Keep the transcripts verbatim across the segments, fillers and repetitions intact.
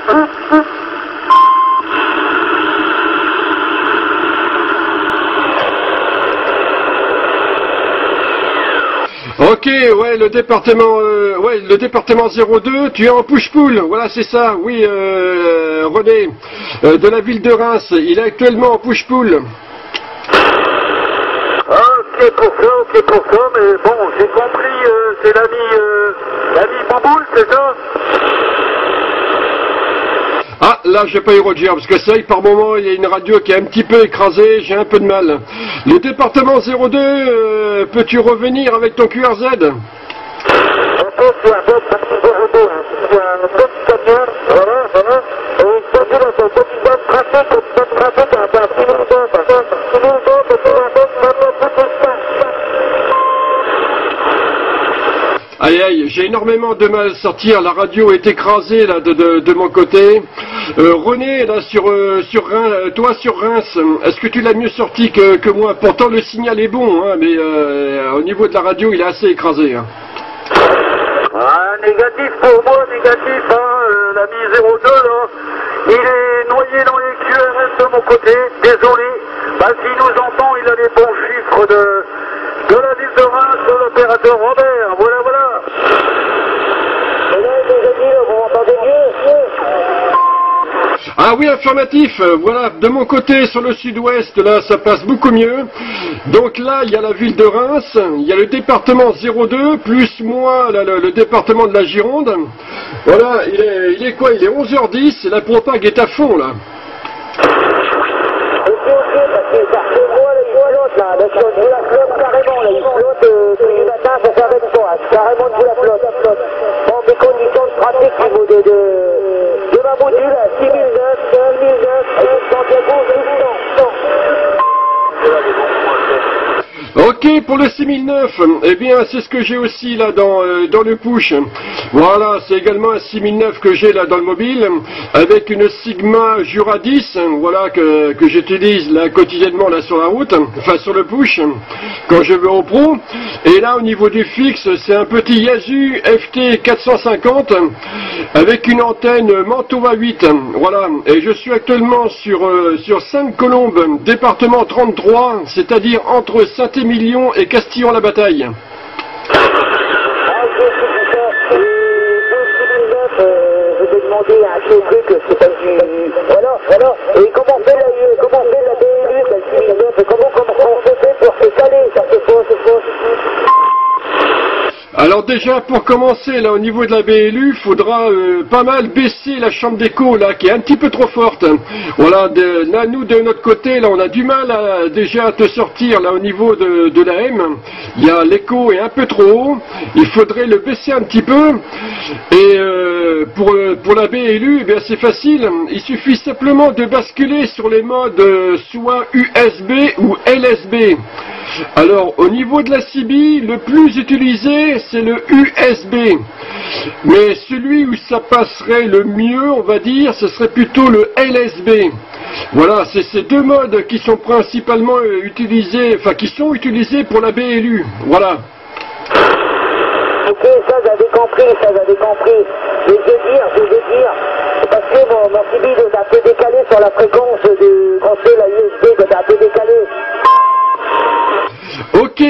Ok, ouais, le département, euh, ouais, le département zéro deux, tu es en push-pull, voilà, c'est ça, oui, euh, René, euh, de la ville de Reims, il est actuellement en push-pull. Ah, ok pour ça, ok pour ça, mais bon, j'ai compris, euh, c'est l'ami, euh, l'ami Bamboul, c'est ça? Ah, là, j'ai pas eu Roger, parce que c'est vrai que par moment, il y a une radio qui est un petit peu écrasée, j'ai un peu de mal. Le département zéro deux, euh, peux-tu revenir avec ton Q R Z? Voilà, voilà, et ça c'est la bonne pratique, bonne pratique, un peu plus longtemps, Aïe aïe, j'ai énormément de mal à sortir, la radio est écrasée là de, de, de mon côté. Euh, René, là sur, euh, sur Reims, toi sur Reims, est-ce que tu l'as mieux sorti que, que moi? Pourtant le signal est bon, hein, mais euh, au niveau de la radio il est assez écrasé. Hein. Ah, négatif pour moi, négatif, hein, euh, l'ami zéro deux là, il est noyé dans les Q R S de mon côté, désolé, bah s'il nous entend, il a les bons chiffres de, de la ville de Reims, de l'opérateur Robert, voilà, voilà. Et là, les amis, vous m'entendez mieux? Ah oui, affirmatif, voilà, de mon côté sur le sud-ouest, là ça passe beaucoup mieux. Donc là, il y a la ville de Reims, il y a le département zéro deux, plus moi, là, le, le département de la Gironde. Voilà, il est, il est quoi? Il est onze heures dix, et la propague est à fond là. Ok, ok, parce que ça fait moi les flotte là, le flotte, je la flotte carrément, là, il flotte euh, tous les matins pour faire vingt fois, carrément je la flotte. Bon, mes conditions de pratique au niveau de, de, de ma module, six mille neuf, six mille neuf, et je sens bien bon, tout le temps. Ok, pour le six mille neuf, eh bien c'est ce que j'ai aussi là dans, euh, dans le push. Voilà, c'est également un six mille neuf que j'ai là dans le mobile, avec une Sigma Jura dix, voilà, que, que j'utilise là quotidiennement là sur la route, enfin sur le push, quand je vais au pro. Et là au niveau du fixe, c'est un petit Yaesu F T quatre cent cinquante, avec une antenne Mantova huit, voilà. Et je suis actuellement sur, euh, sur Sainte-Colombe, département trente-trois, c'est-à-dire entre Saint-Émilion et Castillon-la-Bataille. Ah, ok, c'est ça. Et pour six mille neuf, euh, je vais demander un petit truc, c'est pas du... Voilà, voilà. Et comment on fait la, comment on fait la B L U, la six mille neuf, comment, comment on fait pour se caler, ça c'est faux, c'est faux. Alors déjà, pour commencer, là, au niveau de la B L U, il faudra euh, pas mal baisser la chambre d'écho, là, qui est un petit peu trop forte. Voilà, de, là, nous, de notre côté, là, on a du mal à déjà te sortir, là, au niveau de, de la M. Il y a l'écho est un peu trop haut. Il faudrait le baisser un petit peu. Et euh, pour, pour la B L U, eh bien, c'est facile. Il suffit simplement de basculer sur les modes euh, soit U S B ou L S B. Alors, au niveau de la C B, le plus utilisé, c'est le U S B. Mais celui où ça passerait le mieux, on va dire, ce serait plutôt le L S B. Voilà, c'est ces deux modes qui sont principalement utilisés, enfin qui sont utilisés pour la B L U. Voilà. Ok, ça j'avais compris, ça j'avais compris. Je vais dire, je vais dire, parce que mon, mon C B est un peu décalé sur la fréquence de, quand c'est la U S B, est un peu décalé. Ok,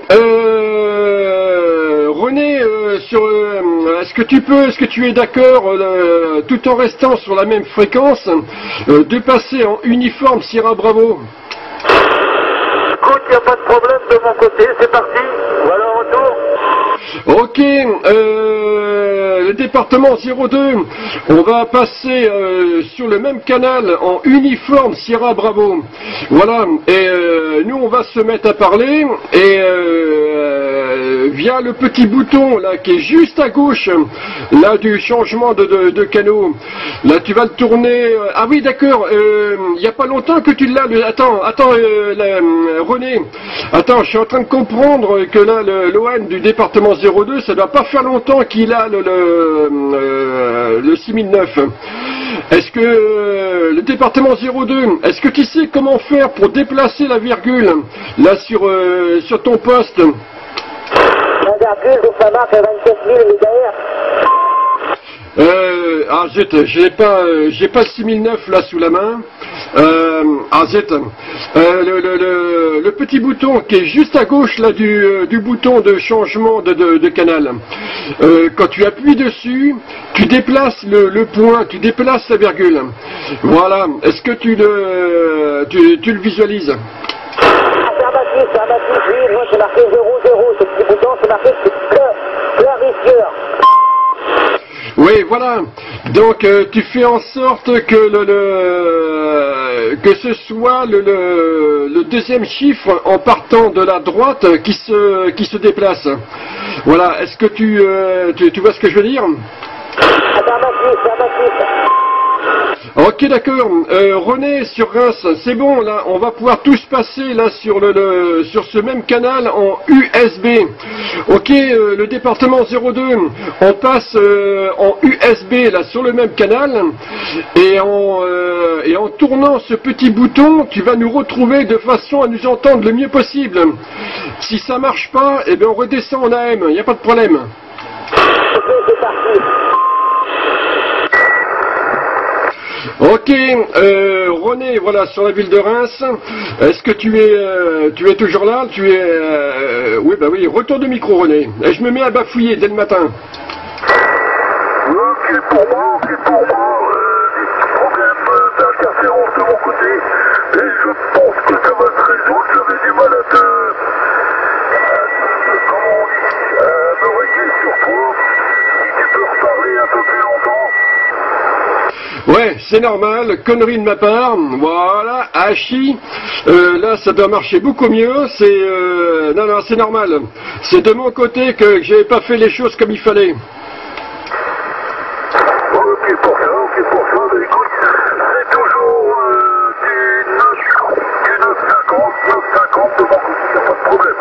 euh, René, euh, sur, euh, est-ce que tu peux, est-ce que tu es d'accord, euh, tout en restant sur la même fréquence, euh, de passer en uniforme Sierra Bravo? Écoute, il n'y a pas de problème de mon côté, c'est parti, voilà retour. Ok, euh, le département zéro deux, on va passer euh, sur le même canal en uniforme Sierra Bravo. Voilà, et euh, nous on va se mettre à parler, et euh, via le petit bouton là qui est juste à gauche, là du changement de, de, de canaux, là tu vas le tourner, euh, ah oui d'accord, euh, il n'y a pas longtemps que tu l'as, le... attends, attends euh, la, René, attends, je suis en train de comprendre que là l'O A N du département zéro deux, ça ne doit pas faire longtemps qu'il a le, le, euh, le six mille neuf. Est-ce que euh, le département zéro deux, est-ce que tu sais comment faire pour déplacer la virgule là sur, euh, sur ton poste? La virgule, donc ça marche à vingt-quatre mille mégahertz. Euh, ah zut, j'ai pas, euh, j'ai pas le six mille neuf là sous la main. Euh, ah zut, euh, le, le, le, le petit bouton qui est juste à gauche là du, euh, du bouton de changement de, de, de canal. Euh, quand tu appuies dessus, tu déplaces le, le point, tu déplaces la virgule. Voilà. Est-ce que tu le, tu, tu le visualises? Affirmatif, affirmatif, oui, moi c'est marqué zéro zéro, ce petit bouton c'est marqué clarifieur. Oui, voilà. Donc euh, tu fais en sorte que le, le que ce soit le, le, le deuxième chiffre en partant de la droite qui se qui se déplace. Voilà. Est-ce que tu, euh, tu tu vois ce que je veux dire? Affirmatif, affirmatif. Ok, d'accord. Euh, René sur Reims, c'est bon là. On va pouvoir tous passer là sur le, le sur ce même canal en U S B. Ok, euh, le département zéro deux, on passe euh, en U S B là sur le même canal et en euh, et en tournant ce petit bouton, tu vas nous retrouver de façon à nous entendre le mieux possible. Si ça marche pas, eh bien on redescend en A M. Il n'y a pas de problème. Ok, c'est parti. Ok, euh, René, voilà, sur la ville de Reims, est-ce que tu es euh, tu es toujours là? Tu es euh, oui, bah oui, retour de micro, René. Et je me mets à bafouiller dès le matin. Ok pour moi, ok pour moi, euh, des petits problèmes d'interférence de mon côté, et je pense que ça va se résoudre, j'avais du mal à te, à te comment on dit, à me régler sur toi, si tu peux reparler un peu plus longtemps. Ouais, c'est normal, connerie de ma part, voilà, Hachi, euh, là ça doit marcher beaucoup mieux, c'est, euh, non, non, c'est normal, c'est de mon côté que j'avais pas fait les choses comme il fallait. Ok pour ça, ok pour ça, mais écoute, c'est toujours euh, du neuf cinquante, neuf cinquante de mon côté, y a pas de problème.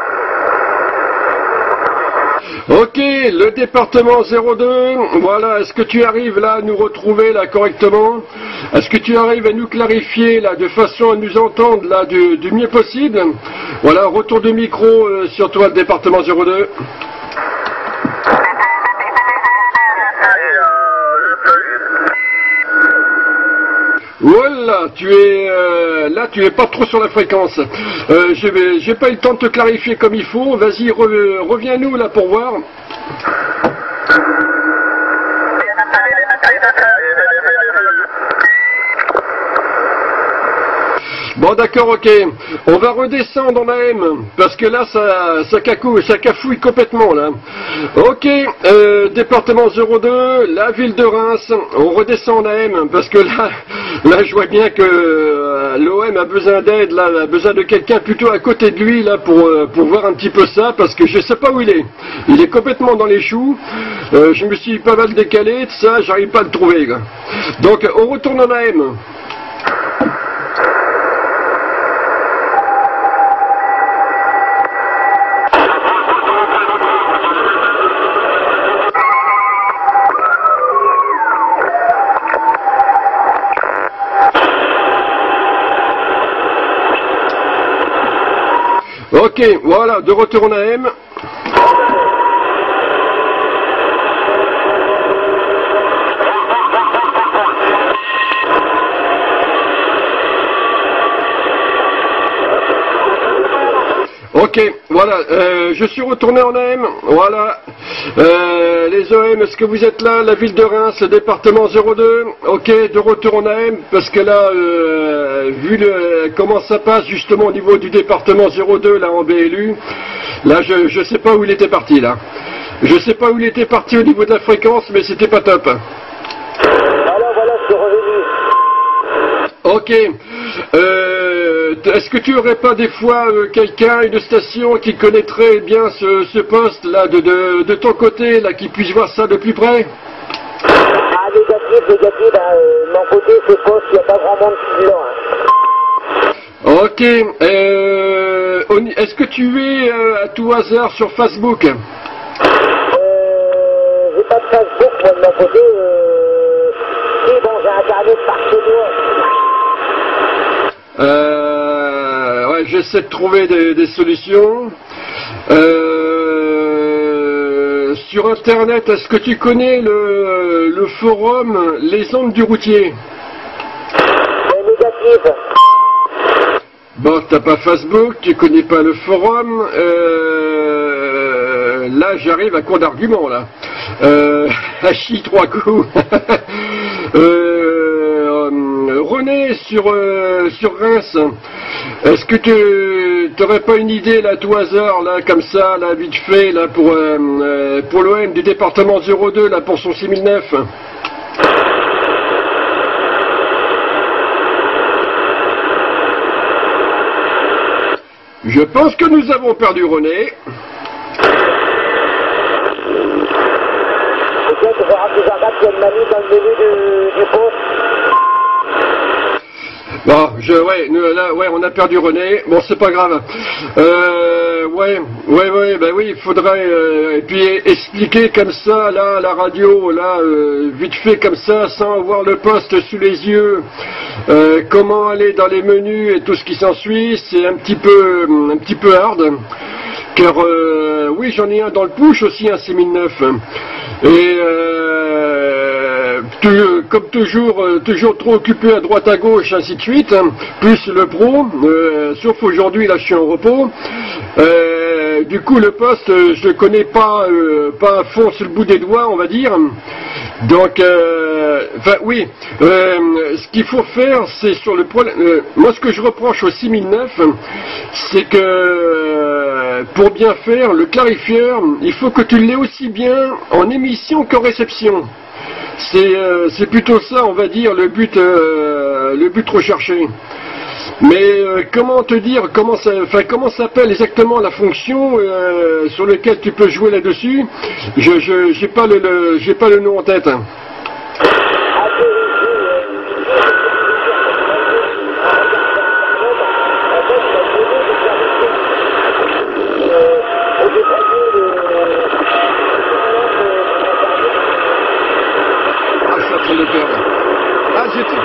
Ok, le département zéro deux, voilà, est-ce que tu arrives là à nous retrouver là correctement? Est-ce que tu arrives à nous clarifier là de façon à nous entendre là du, du mieux possible? Voilà, retour de micro euh, sur toi le département zéro deux. Voilà, tu es euh, là, tu es pas trop sur la fréquence. Euh, je vais, j'ai pas eu le temps de te clarifier comme il faut. Vas-y, re, reviens-nous là pour voir. Bon d'accord, ok. On va redescendre en A M, parce que là ça, ça, cacou, ça cafouille complètement là. Ok, euh, département zéro deux, la ville de Reims, on redescend en A M, parce que là, là je vois bien que euh, l'O M a besoin d'aide, là, a besoin de quelqu'un plutôt à côté de lui là pour, euh, pour voir un petit peu ça, parce que je sais pas où il est. Il est complètement dans les choux, euh, je me suis pas mal décalé, ça j'arrive pas à le trouver. Quoi. Donc on retourne en A M. Ok, voilà, de retour en A M. Ok, voilà, euh, je suis retourné en A M, voilà, euh, les O M, est-ce que vous êtes là, la ville de Reims, le département zéro deux, ok, de retour en A M, parce que là, euh, vu le, comment ça passe justement au niveau du département zéro deux, là en B L U, là je je sais pas où il était parti là, je sais pas où il était parti au niveau de la fréquence, mais c'était pas top. Voilà, voilà, je suis revenu. Ok. Euh, Est-ce que tu aurais pas des fois euh, quelqu'un, une station qui connaîtrait bien ce, ce poste là de, de, de ton côté là, qui puisse voir ça de plus près? Ah, négatif, négatif, ben, euh, mon côté, c'est poste, il n'y a pas grand monde qui est là. Hein. Ok. Euh, Est-ce que tu es euh, à tout hasard sur Facebook? Euh, j'ai pas de Facebook, moi, de mon côté. Euh, si, bon, j'ai Internet par chez moi. Euh, ouais, j'essaie de trouver des, des solutions. Euh, sur Internet, est-ce que tu connais le, le forum Les Ondes du Routier? Négatif. Bon, t'as pas Facebook, tu connais pas le forum, euh, là j'arrive à court d'arguments là. Euh, à chi trois coups. euh, René sur, euh, sur Reims, est-ce que tu t'aurais pas une idée là, tout hasard, là, comme ça, là, vite fait, là, pour, euh, pour l'O M du département zéro deux, là, pour son six mille neuf? Je pense que nous avons perdu René. Peut-être qu'il faudra plus abattre qu'il y a une manie dans le menu du, du pot. Bon, je, ouais, nous, là, ouais, on a perdu René. Bon, c'est pas grave. Euh, ouais, ouais, ouais, ben oui, il faudrait, euh, et puis expliquer comme ça, là, à la radio, là, euh, vite fait comme ça, sans avoir le poste sous les yeux, euh, comment aller dans les menus et tout ce qui s'ensuit, c'est un petit peu, un petit peu hard. Car, euh, oui, j'en ai un dans le push aussi, un six mille neuf. Et, euh, tout, comme toujours, euh, toujours trop occupé à droite à gauche, ainsi de suite, hein, plus le pro, euh, sauf aujourd'hui, là, je suis en repos. Euh, du coup, le poste, je le connais pas, euh, pas à fond sur le bout des doigts, on va dire. Donc, euh, enfin, oui, euh, ce qu'il faut faire, c'est sur le problème. Euh, moi, ce que je reproche au six mille neuf, c'est que euh, pour bien faire, le clarifieur, il faut que tu l'aies aussi bien en émission qu'en réception. C'est euh, c'est plutôt ça, on va dire, le but, euh, le but recherché. Mais euh, comment te dire, comment ça, enfin comment s'appelle exactement la fonction euh, sur laquelle tu peux jouer là-dessus? Je je j'ai pas le, le j'ai pas le nom en tête. Hein. Ah, je suis en train de le perdre. Ah, j'étais.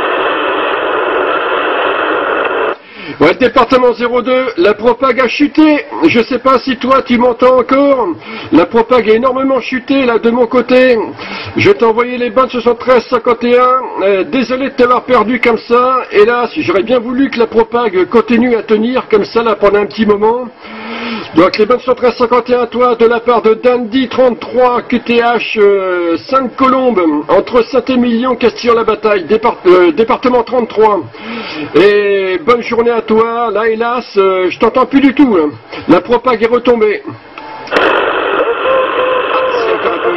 Ouais, département zéro deux, la propague a chuté. Je sais pas si toi tu m'entends encore. La propague a énormément chuté là de mon côté. Je t'ai envoyé les bandes soixante-treize cinquante et un. Euh, désolé de t'avoir perdu comme ça. Hélas, j'aurais bien voulu que la propague continue à tenir comme ça là pendant un petit moment. Donc les bandes soixante-treize cinquante et un, toi, de la part de Dandy trente-trois, Q T H euh, cinq Colombes, entre Saint-Émilion, Castillon-la-Bataille, départ, euh, département trente-trois. Et bonne journée à toi. Là, hélas, euh, je t'entends plus du tout. Hein. La propague est retombée. Ah, c'est encore un peu.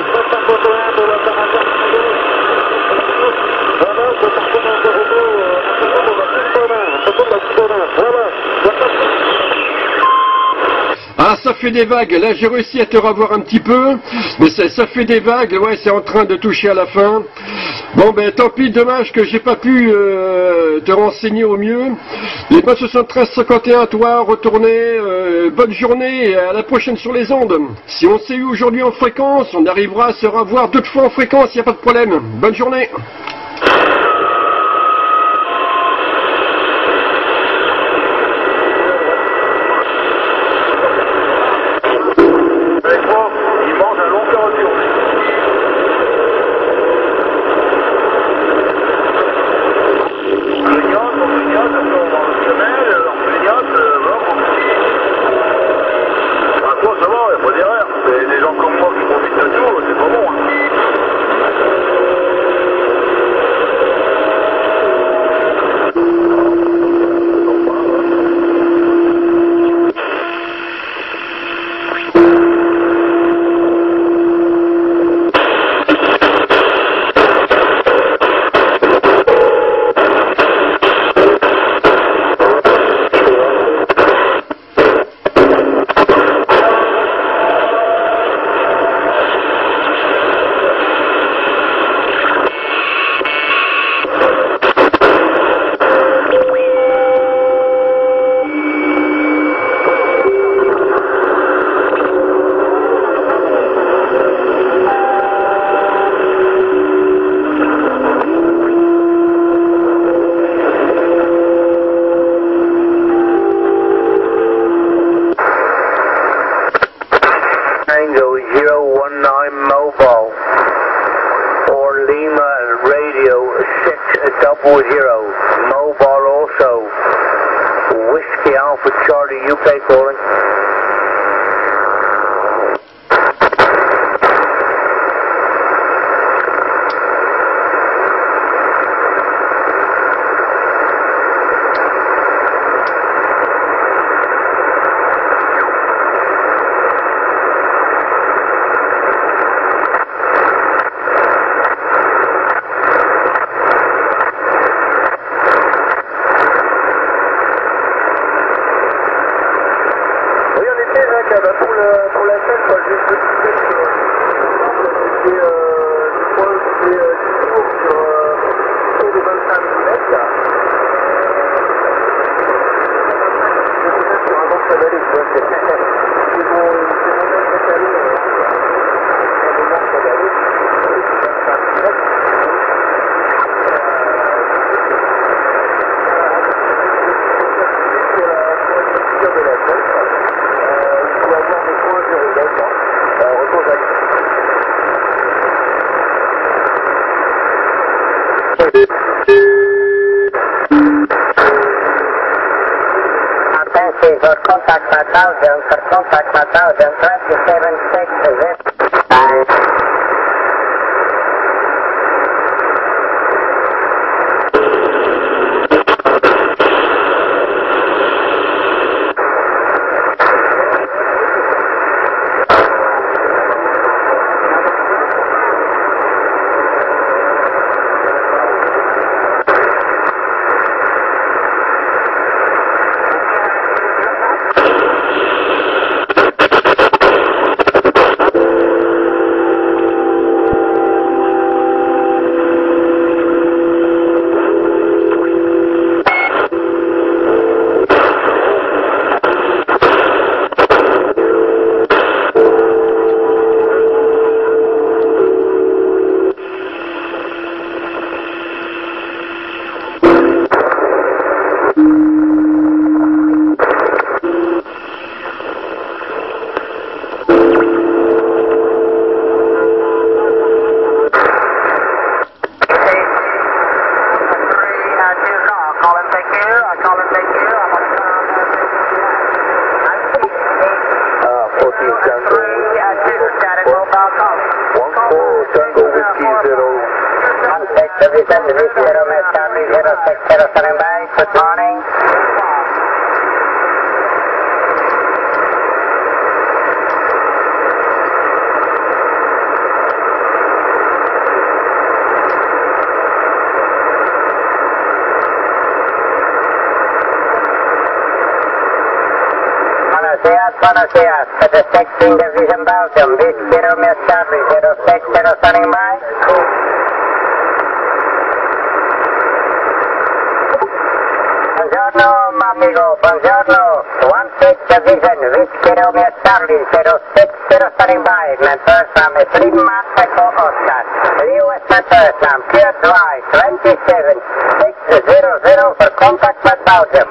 Ah, ça fait des vagues. Là, j'ai réussi à te revoir un petit peu, mais ça, ça fait des vagues. Ouais, c'est en train de toucher à la fin. Bon, ben, tant pis. Dommage que j'ai pas pu euh, te renseigner au mieux. Les bandes soixante-treize cinquante et un, toi, retournez. Euh, bonne journée et à la prochaine sur les ondes. Si on s'est eu aujourd'hui en fréquence, on arrivera à se revoir deux fois en fréquence. Il n'y a pas de problème. Bonne journée. Double zero. Mobile also. Whiskey Alpha Charlie, U K calling. Pour, le, pour la scène, quoi, juste le petit test, euh, c'est, euh, je crois que c'est euh, dix tours sur euh, tour de vingt-cinq millimètres, là. C'est peut-être sur un vent de vallée, tu vois, c'est c'est mon, c'est mon même décalé, euh, un vent de vallée, c'est vingt-cinq millimètres. De la scène, il va y avoir des points de réglage, hein. euh, retour à Attention for contact one thousand, for contact one thousand, twenty-seven six zero. Division, Division zero, Miss Charlie, zero six zero, standing by. Good morning. Buenos días, buenos días. To the sixteen Division Belgium, Whiskey zero, Miss Charlie, zero six zero, standing by. Buongiorno, amigo, buongiorno. one six Division, Whiskey Romeo Charlie, zero six zero standing by. Mentor from Lima Echo Oscar. U S Mentor from Pier Drive, twenty-seven six zero zero for contact with Belgium.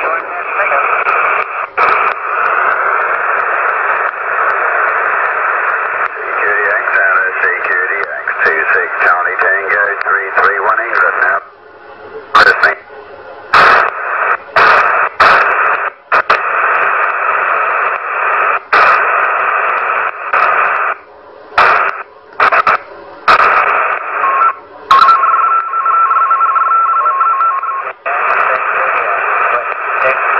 Security X, Alice, Security X, two six Charlie Tango, three three one England now. Listening. Thank you.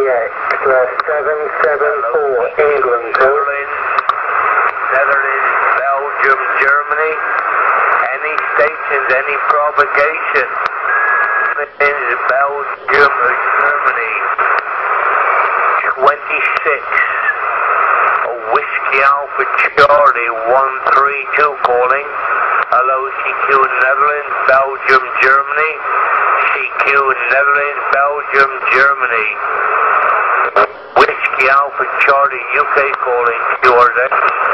X seven seven four England. Netherlands, Netherlands, Belgium, Germany. Any stations, any propagation. Netherlands, Belgium, Germany. twenty-six. Whiskey Alpha Charlie one three two calling. Hello, C Q Netherlands, Belgium, Germany. C Q Netherlands, Belgium, Germany. Whiskey Alpha Charlie U K calling. Q R Z.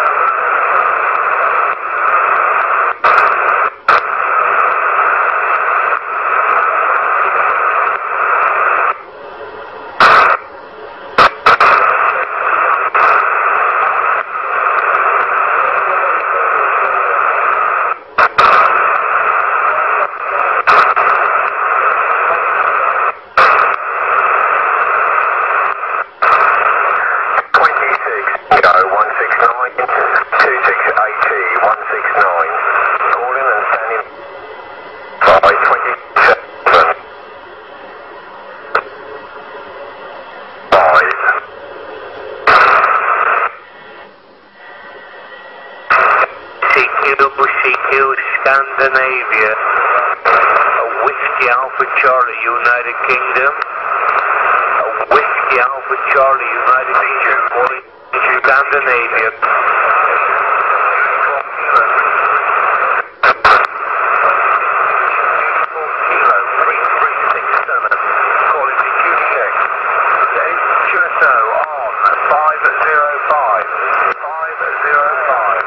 C Q Scandinavia, a Whiskey Alpha Charlie United Kingdom, a Whiskey Alpha Charlie United Kingdom, calling Scandinavia. Kilo three three six seven, calling to Q D X. Q S O on five zero five, five zero five.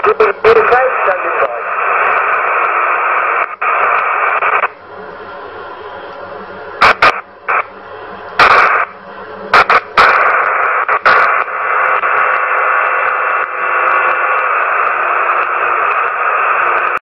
Thank you.